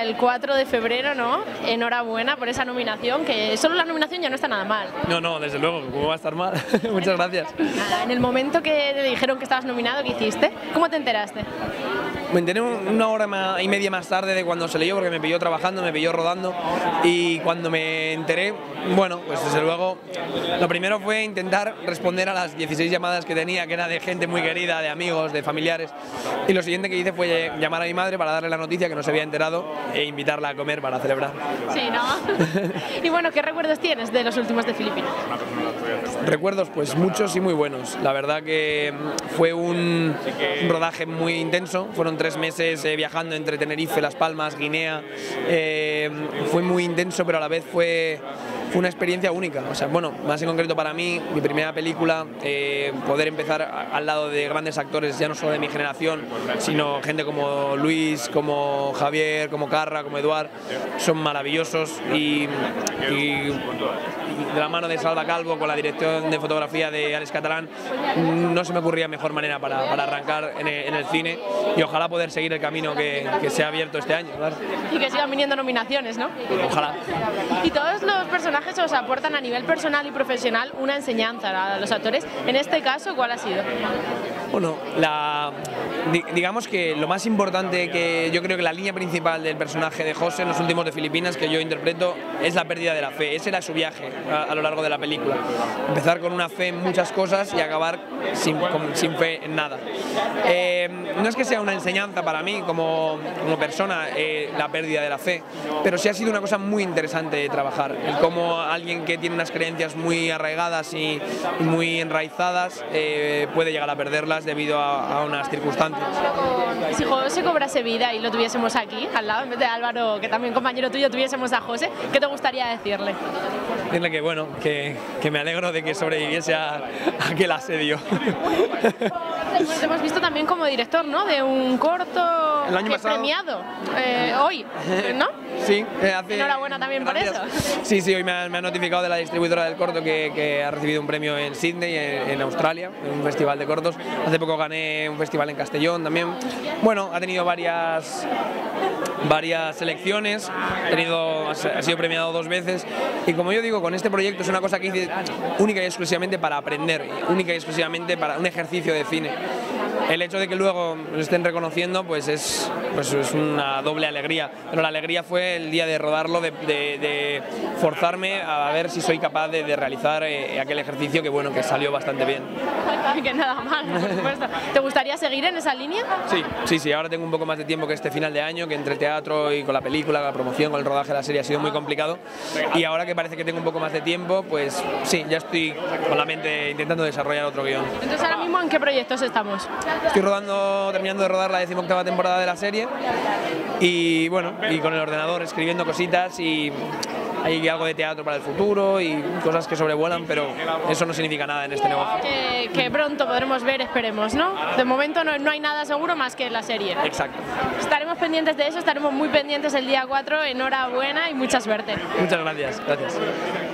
el 4 de febrero, ¿no? Enhorabuena por esa nominación, que solo la nominación ya no está nada mal. No, no, desde luego, ¿cómo va a estar mal? Muchas gracias. Nada, en el momento que te dijeron que estabas nominado, ¿qué hiciste? ¿Cómo te enteraste? Me enteré una hora y media más tarde de cuando se leyó, porque me pilló trabajando, me pilló rodando, y cuando me enteré, bueno, pues desde luego, lo primero fue intentar responder a las 16 llamadas que tenía, que era de gente muy querida, de amigos, de familiares, y lo siguiente que hice fue llamar a mi madre para darle la noticia que no se había enterado e invitarla a comer para celebrar. Sí, ¿no? Y bueno, ¿qué recuerdos tienes de los últimos de Filipinas? Recuerdos, pues muchos y muy buenos. La verdad que fue un rodaje muy intenso, fueron 3 meses viajando entre Tenerife, Las Palmas, Guinea, fue muy intenso, pero a la vez fue una experiencia única. O sea, bueno, más en concreto para mí, mi primera película, poder empezar al lado de grandes actores, ya no solo de mi generación, sino gente como Luis, como Javier, como Carra, como Eduard, son maravillosos, y de la mano de Salva Calvo, con la dirección de fotografía de Alex Catalán, no se me ocurría mejor manera para arrancar en el cine, y ojalá poder seguir el camino que se ha abierto este año, claro. Y que sigan viniendo nominaciones, ¿no? Ojalá. Y todos los personajes os aportan a nivel personal y profesional una enseñanza a los actores. En este caso, ¿cuál ha sido? Bueno, digamos que lo más importante, que yo creo que la línea principal del personaje de José en los últimos de Filipinas que yo interpreto, es la pérdida de la fe. Ese era su viaje a lo largo de la película. Empezar con una fe en muchas cosas y acabar sin fe en nada. No es que sea una enseñanza para mí como persona la pérdida de la fe, pero sí ha sido una cosa muy interesante de trabajar. El cómo alguien que tiene unas creencias muy arraigadas y muy enraizadas puede llegar a perderlas debido a unas circunstancias. Si José cobrase vida y lo tuviésemos aquí, al lado, en vez de Álvaro, que también compañero tuyo, tuviésemos a José, ¿qué te gustaría decirle? Decirle que bueno, que me alegro de que sobreviviese a aquel asedio. Bueno, te hemos visto también como director, ¿no? De un corto el año pasado, premiado hoy, ¿no? Sí, enhorabuena también gracias. por eso. Sí, hoy me ha notificado de la distribuidora del corto que ha recibido un premio en Sydney, en Australia, en un festival de cortos. Hace poco gané un festival en Castellón también. Bueno, ha tenido varias selecciones, ha sido premiado 2 veces, y como yo digo, con este proyecto es una cosa que hice única y exclusivamente para aprender, única y exclusivamente para un ejercicio de cine. El hecho de que luego nos estén reconociendo pues es una doble alegría, pero la alegría fue el día de rodarlo, de forzarme a ver si soy capaz de realizar aquel ejercicio que bueno, que salió bastante bien. Que nada más, por supuesto. ¿Te gustaría seguir en esa línea? Sí, ahora tengo un poco más de tiempo que este final de año, que entre el teatro y con la película, con la promoción, con el rodaje de la serie ha sido muy complicado, y ahora que parece que tengo un poco más de tiempo, pues sí, ya estoy con la mente intentando desarrollar otro guión. Entonces, ahora mismo, ¿en qué proyectos estamos? Estoy terminando de rodar la 18ª temporada de la serie, y bueno, y con el ordenador escribiendo cositas, y hay algo de teatro para el futuro y cosas que sobrevuelan, pero eso no significa nada en este negocio. Que pronto podremos ver, esperemos, ¿no? De momento no hay nada seguro más que la serie. Exacto. Estaremos pendientes de eso, estaremos muy pendientes el día 4. Enhorabuena y mucha suerte. Muchas gracias.